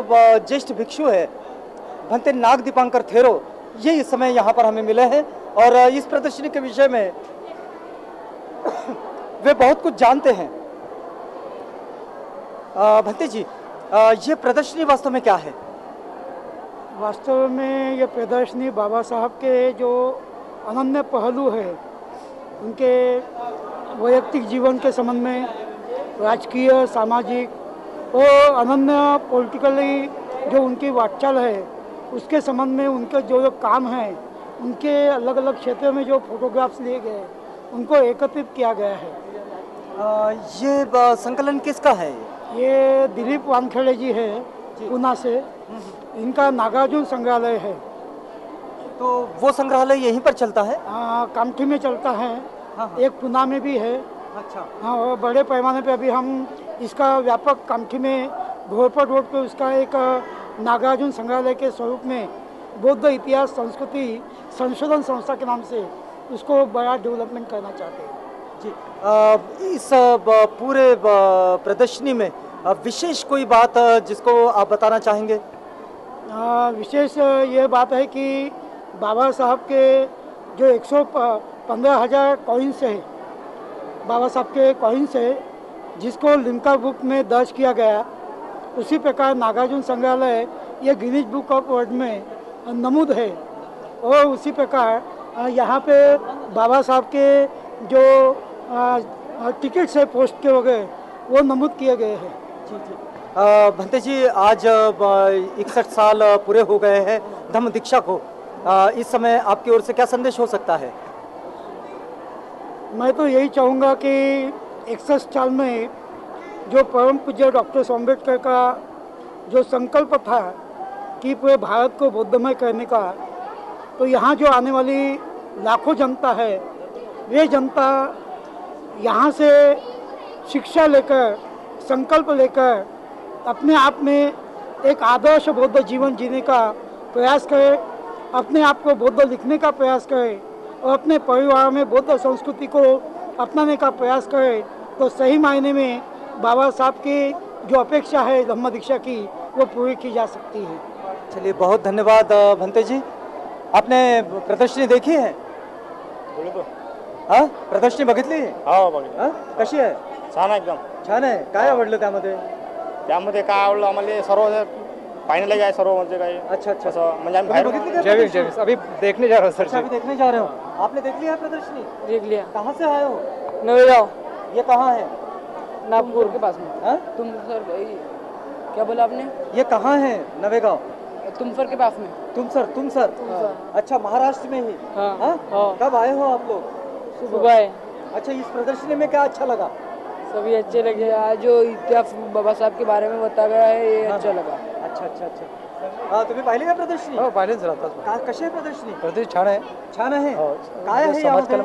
ज्येष्ठ भिक्षु है भंते नाग दीपांकर थेरो, ये इस समय यहाँ पर हमें मिले हैं और इस प्रदर्शनी के विषय में वे बहुत कुछ जानते हैं। भंते जी, ये प्रदर्शनी वास्तव में क्या है? वास्तव में ये प्रदर्शनी बाबा साहब के जो अनन्य पहलू है, उनके वैयक्तिक जीवन के संबंध में, राजकीय, सामाजिक और अनन्य पॉलिटिकली जो उनकी वाटचाल है, उसके संबंध में उनके जो जो काम हैं, उनके अलग अलग क्षेत्रों में जो फोटोग्राफ्स लिए गए, उनको एकत्रित किया गया है। ये संकलन किसका है? ये दिलीप वानखेड़े जी है पूना से, इनका नागार्जुन संग्रहालय है। तो वो संग्रहालय यहीं पर चलता है? कामठी में चलता है। हाँ। एक पूना में भी है। अच्छा। हाँ, और बड़े पैमाने पे अभी हम इसका व्यापक कामठी में घोरपड़ रोड पे उसका एक नागार्जुन संग्रहालय के स्वरूप में बौद्ध इतिहास संस्कृति संशोधन संस्था के नाम से उसको बड़ा डेवलपमेंट करना चाहते हैं। जी, इस पूरे प्रदर्शनी में विशेष कोई बात जिसको आप बताना चाहेंगे? विशेष ये बात है कि बाबा साहब के जो 115,000 कॉइन्स है, बाबा साहब के कॉइन्स है, जिसको लिम्का बुक में दर्ज किया गया, उसी प्रकार नागार्जुन संग्रहालय ये गिनीज बुक ऑफ वर्ल्ड में नमूद है। और उसी प्रकार यहाँ पे बाबा साहब के जो टिकट्स है पोस्ट के वगैरह, वो नमूद किए गए हैं। जी जी। भंते जी, आज 61 साल पूरे हो गए हैं धम्म दीक्षा को। इस समय आपकी ओर से क्या संदेश हो सकता है? मैं तो यही चाहूँगा कि 61 साल में जो परम पूज्य डॉक्टर अम्बेडकर का जो संकल्प था कि पूरे भारत को बौद्धमय करने का, तो यहाँ जो आने वाली लाखों जनता है, वे जनता यहाँ से शिक्षा लेकर, संकल्प लेकर अपने आप में एक आदर्श बौद्ध जीवन जीने का प्रयास करे, अपने आप को बौद्ध लिखने का प्रयास करे और अपने परिवार में बौद्ध संस्कृति को अपनाने का प्रयास करे, तो सही मायने में बाबा साहब की जो अपेक्षा है धम्म दीक्षा की, वो पूरी की जा सकती है। चलिए, बहुत धन्यवाद भंते जी। आपने प्रदर्शनी देखी है? हाँ, प्रदर्शनी बघितली? कशी आहे? छान एकदम छान आहे. काय आवडलं त्यामध्ये? त्यामध्ये काय आवडलं आम्हाला, सर्व पाहण्याला आहे सर्व, म्हणजे काय अच्छा अच्छा। म्हणजे आम्ही बाहेर बघितली का? जैविक जैविक अभी देखने जा रहे हो सर। अच्छा, अभी देखने जा रहे हो? आपने देख लिया प्रदर्शनी? देख लिया। कहाँ से आए हो? नवेगांव। ये कहाँ है? नागपुर के पास में। हाँ? तुम सर क्या बोला आपने? ये कहाँ है? नवेगांव तुमसर के पास में। तुमसर। अच्छा, महाराष्ट्र में ही? हाँ। हाँ? कब आए हो आप लोग? सुबह है। अच्छा, इस प्रदर्शनी में क्या अच्छा लगा? सभी अच्छे लगे। आज जो इतिहास बाबा साहब के बारे में बताया गया है, ये अच्छा लगा। अच्छा अच्छा अच्छा। तुम्ही पाहिली का प्रदर्शनी? हो, पाहिलेच राहतात। कशी आहे प्रदर्शनी? प्रदर्शनी छान आहे। छान आहे। हो, काय आहे समाज यामध्ये?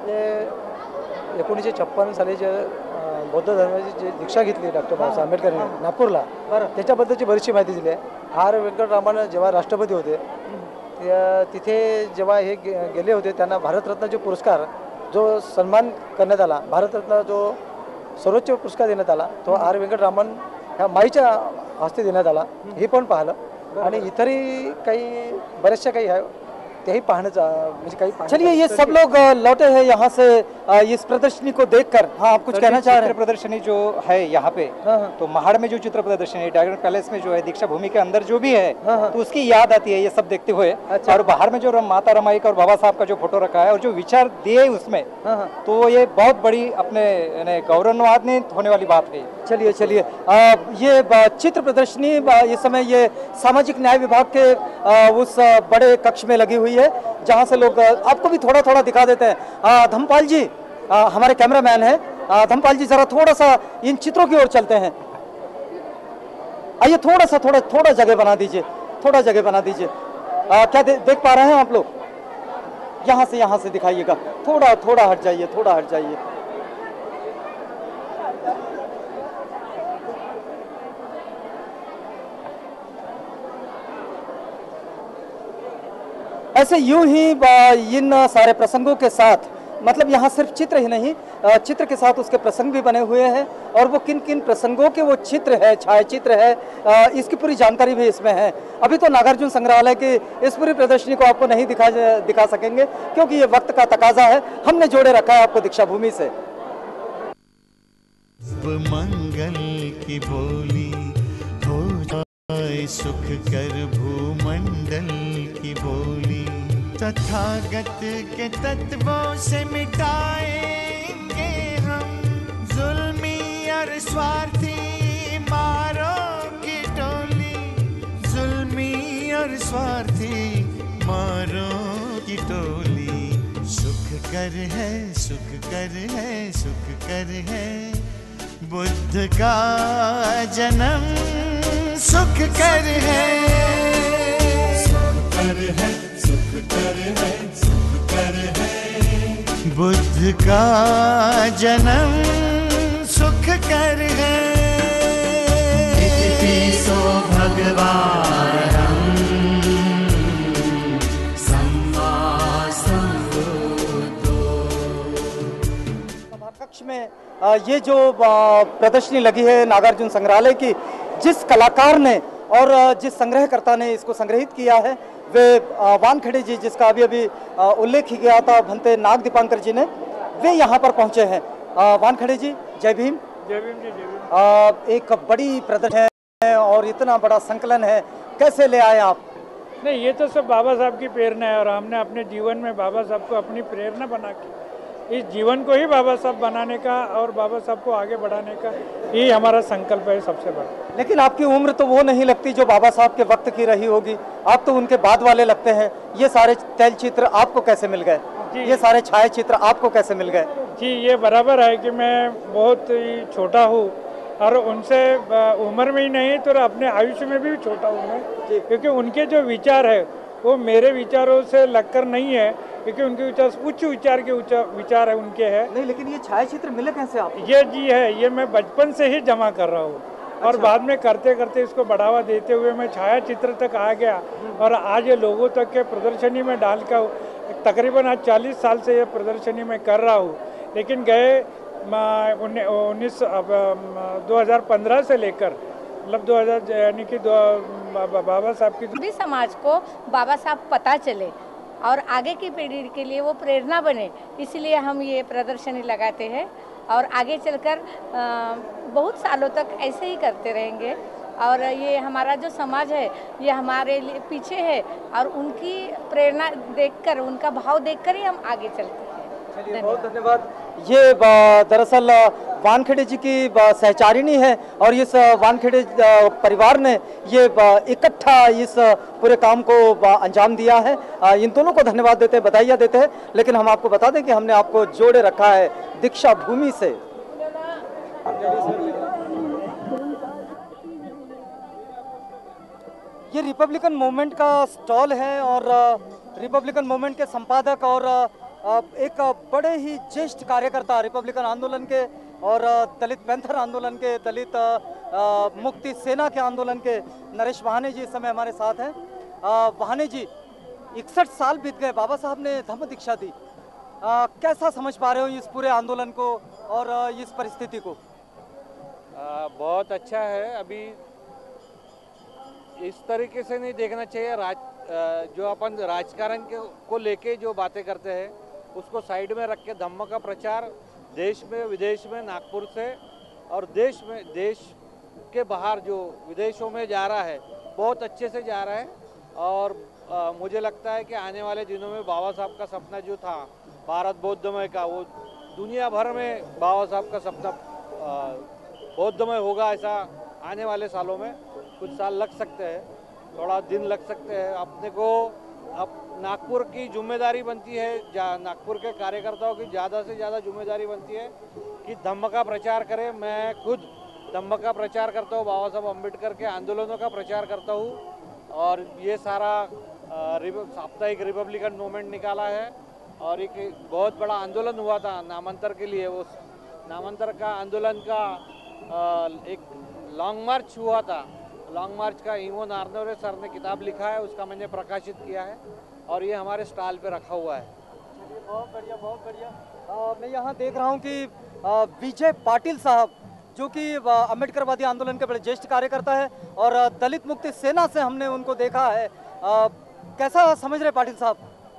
कल्याण 1956 साली जे बौद्ध धर्माची जी दीक्षा घेतली डॉक्टर बाबासाहेब आंबेडकरांनी नागपूरला, त्याच्याबद्दलची बरीचशी माहिती दिली आहे। आर व्यंकटरामन जेव्हा राष्ट्रपती होते, तिथे जेव्हा हे गेले होते, त्यांना भारतरत्न जो पुरस्कार, जो सन्मान करण्यात आला, भारतरत्न जो सर्वोच्च पुरस्कार देण्यात आला, तो आर व्यंकटरामन ह्या माईच्या हस्ते देण्यात आला, हे पण पाहिलं। आणि इतरही काही बरेचशा काही आहे, तेही पाहण्याचा म्हणजे काही। चलिए, ये सब लोग लौटे हैं यहाँ से इस प्रदर्शनी को देखकर। हाँ, आप कुछ कहना चाह रहे हैं? प्रदर्शनी जो है यहाँ पे, तो महाड़ में जो चित्र प्रदर्शनी है, डायगन पैलेस में जो है, दीक्षा भूमि के अंदर जो भी है, तो उसकी याद आती है ये सब देखते हुए। अच्छा। और बाहर में जो माता रमाई का और बाबा साहब का जो फोटो रखा है और जो विचार दिए उसमें, तो ये बहुत बड़ी अपने गौरवान्वित होने वाली बात है। चलिए चलिए, ये चित्र प्रदर्शनी इस समय ये सामाजिक न्याय विभाग के उस बड़े कक्ष में लगी हुई है, जहां से लोग, आपको भी थोड़ा थोड़ा दिखा देते हैं। धम्मपाल जी हमारे कैमरामैन हैं। धम्मपाल जी, जरा थोड़ा सा इन चित्रों की ओर चलते हैं। आइए, थोड़ा जगह बना दीजिए, थोड़ा जगह बना दीजिए। क्या देख पा रहे हैं आप लोग? यहाँ से दिखाइएगा, थोड़ा हट जाइए, थोड़ा हट जाइए। ऐसे यूं ही इन सारे प्रसंगों के साथ मतलब यहाँ सिर्फ चित्र ही नहीं, चित्र के साथ उसके प्रसंग भी बने हुए हैं और वो किन किन प्रसंगों के वो चित्र है, छायाचित्र है, इसकी पूरी जानकारी भी इसमें है। अभी तो नागार्जुन संग्रहालय की इस पूरी प्रदर्शनी को आपको नहीं दिखा सकेंगे क्योंकि ये वक्त का तकाजा है। हमने जोड़े रखा है आपको दीक्षाभूमि से। मंगल की बोली हो जाए सुख कर भूमंडल की बोली, तथागत के तत्वों से मिटाएंगे हम जुल्मी और स्वार्थी मारों की टोली, जुल्मी और स्वार्थी मारों की टोली। सुख कर है, सुख कर है, सुख कर है, बुद्ध का जन्म सुख कर है, सुख कर है, सुख कर है, सुख कर है, बुद्ध का जन्म सुख कर है। इतिपिसो भगवानम् सम्मा सम्बुद्धो। सभाकक्ष में ये जो प्रदर्शनी लगी है नागार्जुन संग्रहालय की, जिस कलाकार ने और जिस संग्रहकर्ता ने इसको संग्रहित किया है वे वानखेड़े जी, जिसका अभी अभी उल्लेख ही किया था भंते नाग दीपांकर जी ने, वे यहाँ पर पहुँचे हैं। वानखेड़े जी, जय भीम। जय भीम जी, जय भीम। एक बड़ी प्रदर्शनी है और इतना बड़ा संकलन है, कैसे ले आए आप? नहीं, ये तो सब बाबा साहब की प्रेरणा है और हमने अपने जीवन में बाबा साहब को अपनी प्रेरणा बना के इस जीवन को ही बाबा साहब बनाने का और बाबा साहब को आगे बढ़ाने का यही हमारा संकल्प है सबसे बड़ा। लेकिन आपकी उम्र तो वो नहीं लगती जो बाबा साहब के वक्त की रही होगी, आप तो उनके बाद वाले लगते हैं। ये सारे तैलचित्र आपको कैसे मिल गए? ये सारे छायाचित्र आपको कैसे मिल गए? जी, ये बराबर है कि मैं बहुत ही छोटा हूँ और उनसे उम्र में ही नहीं तो अपने आयुष्य में भी छोटा हूँ मैं, क्योंकि उनके जो विचार है वो मेरे विचारों से लगकर नहीं है, क्योंकि उनके विचार उच्च विचार के विचार है उनके है। नहीं, लेकिन ये छायाचित्र मिले कैसे आपको? ये जी है, ये मैं बचपन से ही जमा कर रहा हूँ और बाद में करते करते इसको बढ़ावा देते हुए मैं छायाचित्र तक आ गया और आज ये लोगों तक के प्रदर्शनी में डालकर तकरीबन आज 40 साल से ये प्रदर्शनी में कर रहा हूँ। लेकिन गए 2015 से लेकर मतलब 2000 यानी कि बाबा साहब की सभी समाज को बाबा साहब पता चले और आगे की पीढ़ी के लिए वो प्रेरणा बने, इसलिए हम ये प्रदर्शनी लगाते हैं और आगे चलकर बहुत सालों तक ऐसे ही करते रहेंगे। और ये हमारा जो समाज है ये हमारे लिए पीछे है और उनकी प्रेरणा देखकर, उनका भाव देखकर ही हम आगे चलते हैं। चलिए, बहुत धन्यवाद। ये दरअसल वानखेड़े जी की सहचारिणी है और इस वानखेड़े परिवार ने ये इकट्ठा इस पूरे काम को अंजाम दिया है। इन दोनों को धन्यवाद देते हैं, बधाइयाँ देते हैं। लेकिन हम आपको बता दें कि हमने आपको जोड़े रखा है दीक्षाभूमि से। ये रिपब्लिकन मूवमेंट का स्टॉल है और रिपब्लिकन मूवमेंट के संपादक और एक बड़े ही ज्येष्ठ कार्यकर्ता रिपब्लिकन आंदोलन के और दलित पैंथर आंदोलन के, दलित मुक्ति सेना के आंदोलन के नरेश वाहने जी इस समय हमारे साथ हैं। वाहने जी, 61 साल बीत गए, बाबा साहब ने धम्म दीक्षा दी, कैसा समझ पा रहे हो इस पूरे आंदोलन को और इस परिस्थिति को? बहुत अच्छा है। अभी इस तरीके से नहीं देखना चाहिए। जो अपन राजकारण को लेके जो बातें करते हैं उसको साइड में रख के धम्म का प्रचार देश में विदेश में, नागपुर से और देश के बाहर जो विदेशों में जा रहा है बहुत अच्छे से जा रहा है। और मुझे लगता है कि आने वाले दिनों में बाबा साहब का सपना जो था भारत बौद्धमय का, वो दुनिया भर में बाबा साहब का सपना बौद्धमय होगा। ऐसा आने वाले सालों में कुछ साल लग सकते हैं, थोड़ा दिन लग सकते हैं। अपने को अब नागपुर की जिम्मेदारी बनती है, नागपुर के कार्यकर्ताओं की ज़्यादा से ज़्यादा जिम्मेदारी बनती है कि धम्म का प्रचार करें। मैं खुद धम्म का प्रचार करता हूँ, बाबा साहब अम्बेडकर के आंदोलनों का प्रचार करता हूँ और ये सारा साप्ताहिक रिपब्लिकन मूवमेंट निकाला है और एक बहुत बड़ा आंदोलन हुआ था नामांतर के लिए। उस नामांतर का आंदोलन का एक लॉन्ग मार्च हुआ था। लॉन्ग मार्च का इवो नारनवरे सर ने किताब लिखा है, उसका मैंने प्रकाशित किया है और ये हमारे स्टॉल पे रखा हुआ है। बहुत बढ़िया, बहुत बढ़िया। मैं यहाँ देख रहा हूँ कि विजय पाटिल साहब जो कि अम्बेडकरवादी आंदोलन के बड़े ज्येष्ठ कार्यकर्ता है और दलित मुक्ति सेना से हमने उनको देखा है। कैसा समझ रहे पाटिल साहब?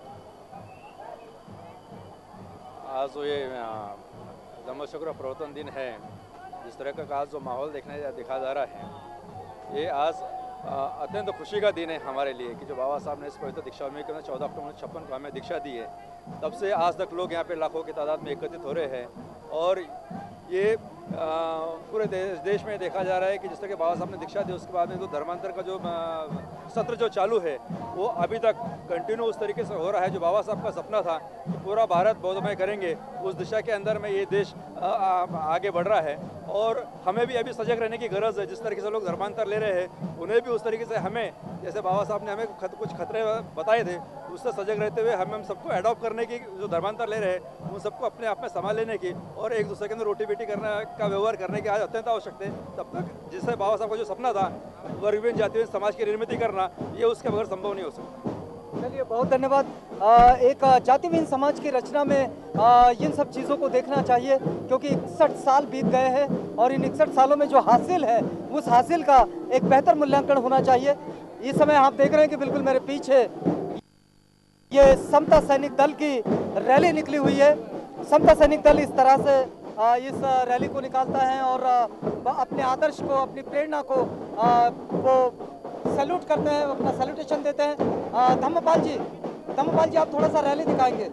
आज तो ये जन्मशुक्र प्रवर्तन दिन है, जिस तरह का आज जो माहौल दिखा जा रहा है, ये आज अत्यंत खुशी का दिन है हमारे लिए कि जो बाबा साहब ने इस पवित्र दीक्षाभूमि के 14 अक्टूबर 1956 को हमें दीक्षा दी है, तब से आज तक लोग यहाँ पे लाखों की तादाद में एकत्रित हो रहे हैं। और ये पूरे देश में देखा जा रहा है कि जिस तरह के बाबा साहब ने दीक्षा दी, उसके बाद में जो धर्मांतर का जो सत्र जो चालू है वो अभी तक कंटिन्यू उस तरीके से हो रहा है। जो बाबा साहब का सपना था कि पूरा भारत बौद्धमय करेंगे, उस दिशा के अंदर में ये देश आगे बढ़ रहा है। और हमें भी अभी सजग रहने की गरज है। जिस तरीके से लोग धर्मांतर ले रहे हैं, उन्हें भी उस तरीके से हमें, जैसे बाबा साहब ने हमें कुछ खतरे बताए थे, उससे सजग रहते हुए हम सबको अडॉप्ट करने की, जो धर्मांतर ले रहे हैं उन सबको अपने आप में संभाल लेने की और एक दूसरे के अंदर रोटी बेटी करने का व्यवहार करने की आज अत्यंत आवश्यक है। तब तक जिससे बाबा साहब का जो सपना था वर्गहीन जातिहीन समाज की निर्मित करना, ये उसके बगैर संभव नहीं हो सकता। चलिए, बहुत धन्यवाद। एक जातिहीन समाज की रचना में इन सब चीज़ों को देखना चाहिए, क्योंकि 61 साल बीत गए हैं और इन 61 सालों में जो हासिल है उस हासिल का एक बेहतर मूल्यांकन होना चाहिए। इस समय आप देख रहे हैं कि बिल्कुल मेरे पीछे ये समता सैनिक दल की रैली निकली हुई है। समता सैनिक दल इस तरह से इस रैली को निकालता है और अपने आदर्श को, अपनी प्रेरणा को वो सैल्यूट करते हैं, अपना सैल्यूटेशन देते हैं। धम्मपाल जी आप थोड़ा सा रैली दिखाएंगे?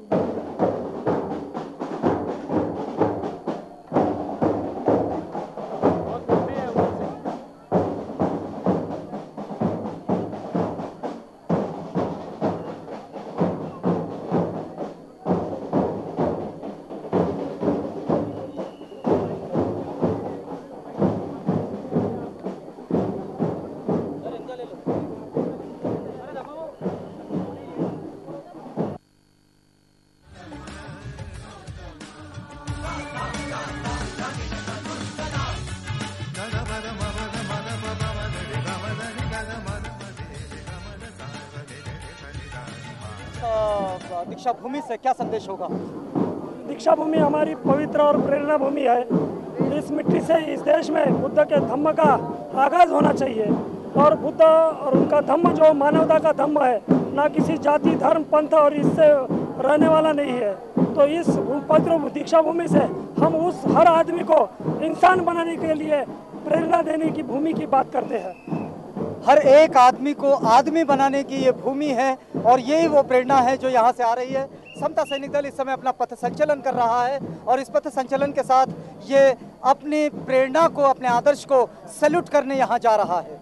दीक्षा भूमि से क्या संदेश होगा? दीक्षा भूमि हमारी पवित्र और प्रेरणा भूमि है। इस मिट्टी से इस देश में बुद्ध के धम्म का आगाज होना चाहिए और बुद्ध और उनका धम्म जो मानवता का धम्म है, ना किसी जाति धर्म पंथ और इससे रहने वाला नहीं है। तो इस पवित्र दीक्षा भूमि से हम उस हर आदमी को इंसान बनाने के लिए प्रेरणा देने की भूमि की बात करते हैं। हर एक आदमी को आदमी बनाने की ये भूमि है और यही वो प्रेरणा है जो यहाँ से आ रही है। समता सैनिक दल इस समय अपना पथ संचलन कर रहा है और इस पथ संचलन के साथ ये अपनी प्रेरणा को, अपने आदर्श को सैल्यूट करने यहाँ जा रहा है।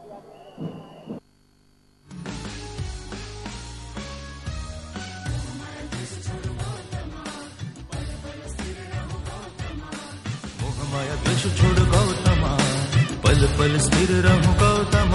मोहमाया द्वेष छोड़ गौतमा, पल पल स्थिर रहूं गौतमा।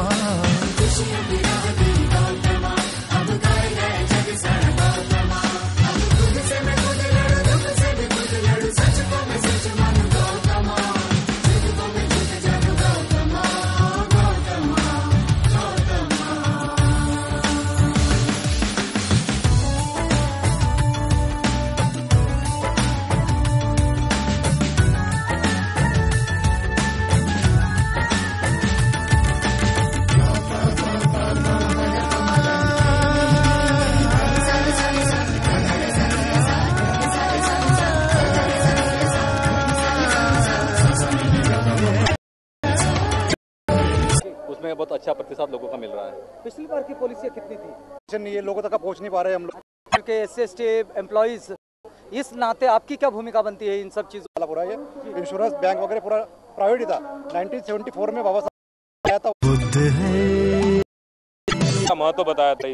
बहुत अच्छा प्रतिसाद लोगों का मिल रहा है। पिछली बार की पॉलिसी कितनी थी? नहीं, ये लोगों तक पहुंच नहीं पा रहे हम लोग क्योंकि SC/ST एम्प्लॉइज, इस नाते आपकी क्या भूमिका बनती है इन सब चीजों? पूरा ये इंश्योरेंस बैंक वगैरह पूरा प्राइवेट ही था। 1974 में बाबा साहब आया था, बुद्ध है का महत्व बताया था।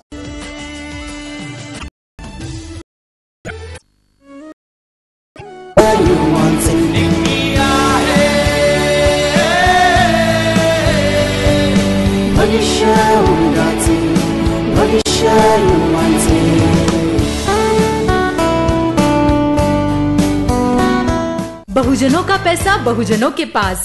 बहुजनों का पैसा बहुजनों के पास।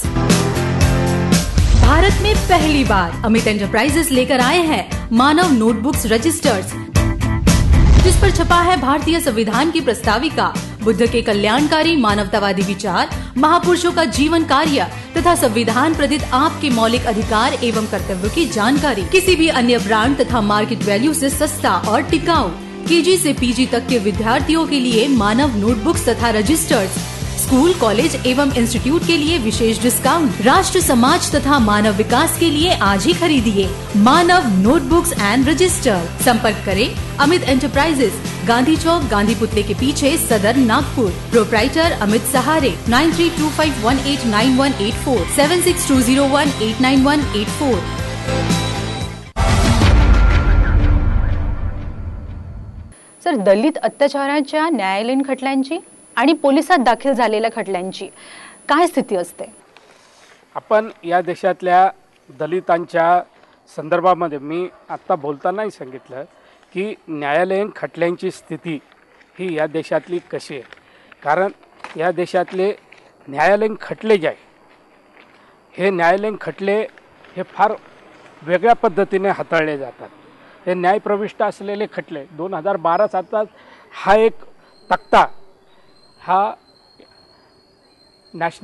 भारत में पहली बार अमित एंटरप्राइजेस लेकर आए हैं मानव नोटबुक्स रजिस्टर्स, जिस पर छपा है भारतीय संविधान की प्रस्ताविका बुद्ध के कल्याणकारी मानवतावादी विचार, महापुरुषों का जीवन कार्य तथा संविधान प्रदत्त आपके मौलिक अधिकार एवं कर्तव्यों की जानकारी किसी भी अन्य ब्रांड तथा मार्केट वैल्यू से सस्ता और टिकाऊ। केजी से पीजी तक के विद्यार्थियों के लिए मानव नोटबुक्स तथा रजिस्टर्स, स्कूल, कॉलेज एवं इंस्टीट्यूट के लिए विशेष डिस्काउंट। राष्ट्र, समाज तथा मानव विकास के लिए आज ही खरीदिए मानव नोटबुक्स एंड रजिस्टर। संपर्क करें अमित एंटरप्राइजेस, गांधी चौक, गांधी पुतले के पीछे, सदर, नागपुर। प्रोप्राइटर अमित सहारे। 9325189184 7620189184। सर, दलित अत्याचाराच्या न्यायालयीन खटल्यांची आणि पोलिसात दाखल झालेल्या खटल्यांची काय स्थिती असते? आपण या देशातल्या दलितांच्या संदर्भामध्ये मी आत्ता बोलतानाही सांगितलं की न्यायालयीन खटल्यांची स्थिती ही या देशातली कशी आहे. कारण या देशातले न्यायालयीन खटले जे आहे हे न्यायालयीन खटले हे फार वेगळ्या पद्धतीने हाताळले जातात. हे न्यायप्रविष्ट असलेले खटले 2012 सालचा हा एक तक्ता हा नॅशनल